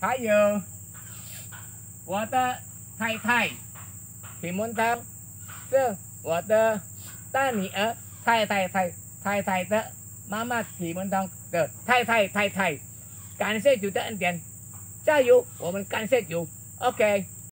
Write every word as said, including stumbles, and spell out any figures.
还有我的太太提门当是我的大女儿太太太太太的妈妈提门当的太太太太，感谢主的恩典，加油！我们感谢主。OK。